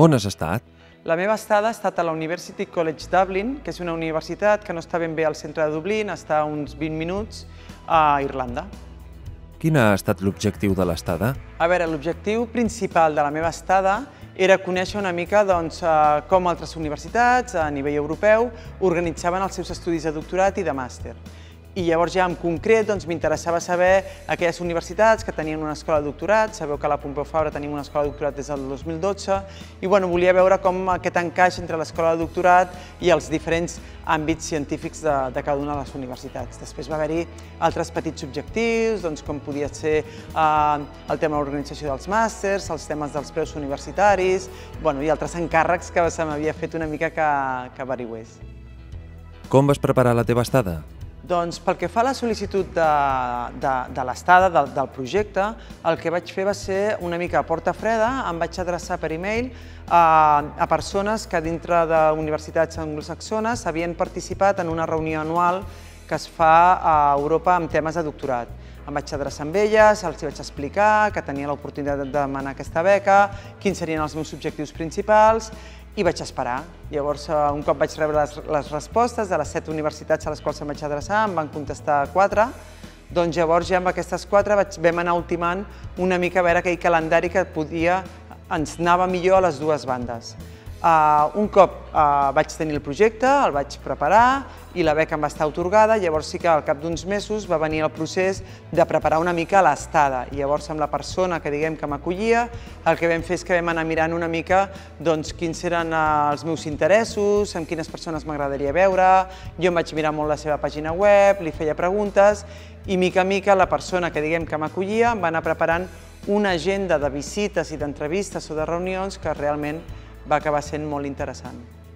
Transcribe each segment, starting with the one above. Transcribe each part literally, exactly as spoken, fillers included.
On has estat? La meva estada ha estat a la University College Dublin, que és una universitat que no està ben bé al centre de Dublín, està a uns vint minuts a Irlanda. Quin ha estat l'objectiu de l'estada? A veure, l'objectiu principal de la meva estada era conèixer una mica doncs, com altres universitats a nivell europeu organitzaven els seus estudis de doctorat i de màster. I llavors ja en concret m'interessava saber aquelles universitats que tenien una escola de doctorat. Sabeu que a la Pompeu Fabra tenim una escola de doctorat des del dos mil dotze i bueno, volia veure com aquest encaix entre l'escola de doctorat i els diferents àmbits científics de, de cada una de les universitats. Després va haver-hi altres petits objectius, doncs, com podia ser eh, el tema de l'organització dels màsters, els temes dels preus universitaris bueno, i altres encàrrecs que se m'havia fet una mica que, que averigüés. Com vas preparar la teva estada? Doncs pel que fa a la sol·licitud de, de, de l'estada, del, del projecte, el que vaig fer va ser una mica a porta freda, em vaig adreçar per e-mail a, a persones que dintre d'universitats anglosaxones havien participat en una reunió anual que es fa a Europa amb temes de doctorat. Em vaig adreçar amb elles, els vaig explicar que tenia l'oportunitat de demanar aquesta beca, quins serien els meus objectius principals, i vaig esperar. Llavors, un cop vaig rebre les, les respostes de les set universitats a les quals em vaig adreçar, em van contestar quatre, doncs llavors ja amb aquestes quatre vaig, vam anar ultimant una mica a veure aquell calendari que podia, ens anava millor a les dues bandes. Uh, un cop uh, vaig tenir el projecte, el vaig preparar i la beca em va estar atorgada, llavors sí que al cap d'uns mesos va venir el procés de preparar una mica l'estada. I llavors amb la persona que diguem que m'acollia, el que vam fer és que vam anar mirant una mica doncs, quins eren uh, els meus interessos, amb quines persones m'agradaria veure, jo em vaig mirar molt la seva pàgina web, li feia preguntes i mica a mica la persona que diguem que m'acollia em va anar preparant una agenda de visites i d'entrevistes o de reunions que realment va acabar sent molt interessant.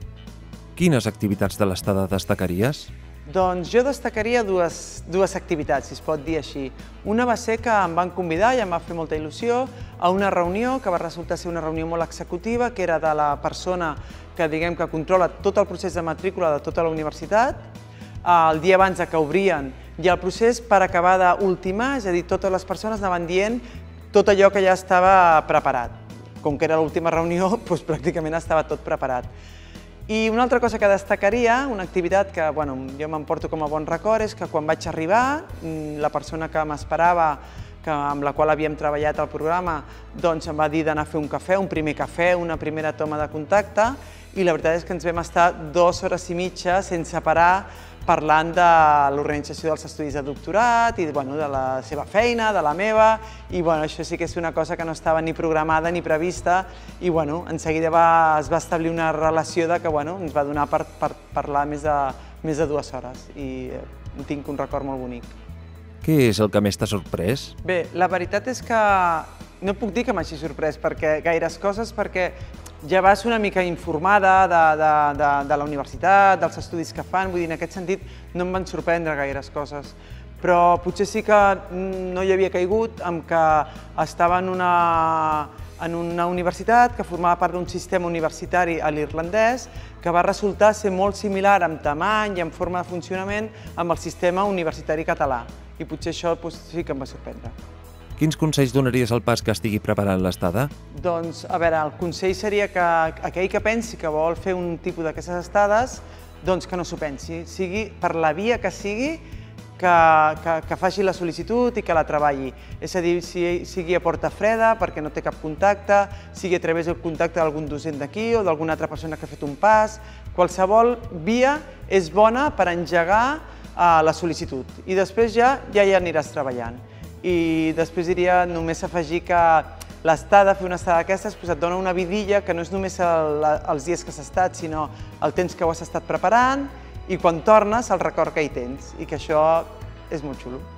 Quines activitats de l'estada destacaries? Doncs jo destacaria dues, dues activitats, si es pot dir així. Una va ser que em van convidar, i em va fer molta il·lusió, a una reunió que va resultar ser una reunió molt executiva, que era de la persona que, diguem, que controla tot el procés de matrícula de tota la universitat, el dia abans que obrien, i el procés per acabar d'ultimar, és a dir, totes les persones anaven dient tot allò que ja estava preparat. Com que era l'última reunió, doncs pràcticament estava tot preparat. I una altra cosa que destacaria, una activitat que bueno, jo m'emporto com a bon record, és que quan vaig arribar, la persona que m'esperava, amb la qual havíem treballat el programa, doncs em va dir d'anar a fer un cafè, un primer cafè, una primera toma de contacte, i la veritat és que ens vam estar dues hores i mitja sense parar parlant de l'organització dels estudis de doctorat i bueno, de la seva feina, de la meva, i bueno, això sí que és una cosa que no estava ni programada ni prevista i bueno, en seguida va, es va establir una relació de que bueno, ens va donar per, per parlar més de, més de dues hores i en tinc un record molt bonic. Què és el que més t'ha sorprès? Bé, la veritat és que no puc dir que m'hagi sorprès perquè gaires coses, perquè ja vas una mica informada de, de, de, de la universitat, dels estudis que fan, vull dir, en aquest sentit no em van sorprendre gaires coses. Però potser sí que no hi havia caigut amb que estava en una, en una universitat que formava part d'un sistema universitari a l'irlandès que va resultar ser molt similar en tamany i en forma de funcionament amb el sistema universitari català. I potser això doncs, sí que em va sorprendre. Quins consells donaries al pas que estigui preparant l'estada? Doncs, a veure, el consell seria que aquell que pensi que vol fer un tipus d'aquestes estades, doncs que no s'ho pensi, sigui per la via que sigui, que, que, que faci la sol·licitud i que la treballi. És a dir, si, sigui a porta freda, perquè no té cap contacte, sigui a través del contacte d'algun docent d'aquí o d'alguna altra persona que ha fet un pas, qualsevol via és bona per engegar uh, la sol·licitud i després ja, ja hi aniràs treballant. I després diria només afegir que l'estada, fer una estada d'aquestes, et dona una vidilla que no és només els dies que has estat, sinó el temps que ho has estat preparant i quan tornes el record que hi tens, i que això és molt xulo.